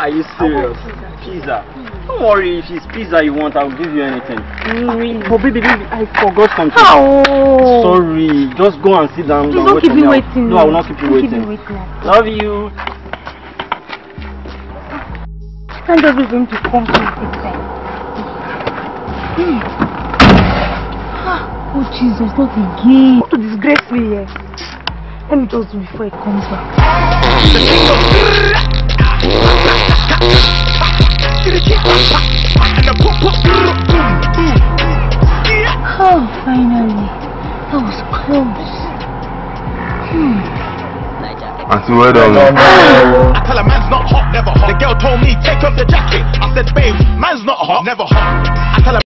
Are you serious? Pizza. Don't worry, if it's pizza you want, I'll give you anything. Really? But baby, I forgot something. Oh. Sorry, just go and sit down. Please don't keep me waiting. No, I will not keep you waiting. Love you. Thank God we're going to come to this time. Oh Jesus, not again. Not to disgrace me here. Let me just do before it comes back. Oh, finally. That was close. Aunty Wehdon. I tell her man's not hot, never hot. The girl told me take off the jacket. I said, babe, man's not hot, never hot. I tell her